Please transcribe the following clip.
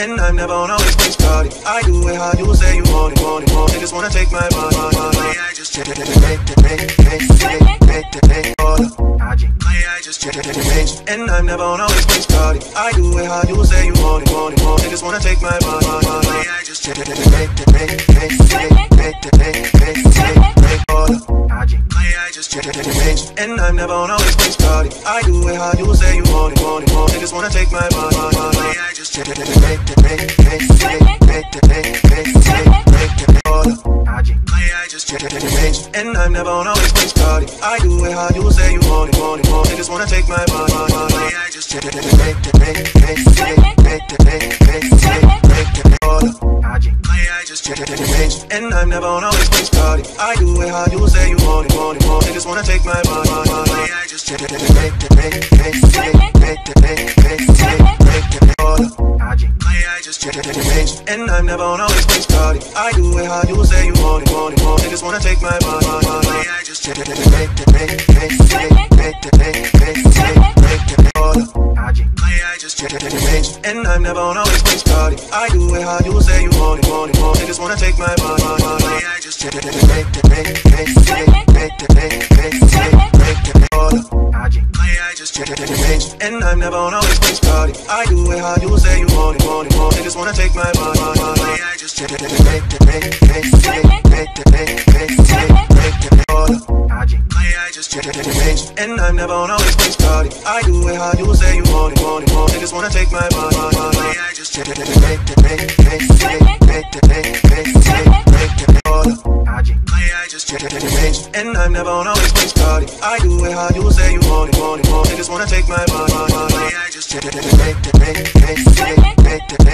and I'm never on always be started. I do it how you say you want it, want it, want it. Just wanna take my money. I just check it, and I'm never on always be started. I do it how you say you want it, want it, want it. Just wanna take my money. I just check it, I just check it, and I'm never on always be started. I do it how you say you want it, want it, want it. Just wanna take my money. I just check it, I just check it, and I'm never on always be started. I do it how you say you want it, want it, want it. Just wanna take my money. I just check it, I just check it, and I'm never on always be started. I do it how you say you want it, want it, want it. Just wanna take my money. I just check it, I just check it, and I'm never on always be started. I do it how you say you want it, want it, want it. Just wanna take my money. I just check it, I just check it, and I'm never on always be started. I do it how you say you want it, want it, want it. Just wanna take my money. I just check it, I just check it, and I'm never on always be started. I do it how you say you want it, want it, want it. Just wanna take my money. I just check it, I just check it, and I'm never on always be started. I do it how you say you want it, want it, want it. Just wanna take my money. I just check it, I just check it, and I'm never on always be started. I do it how you say you want it, want it, want it. Just wanna take my money. I just check it,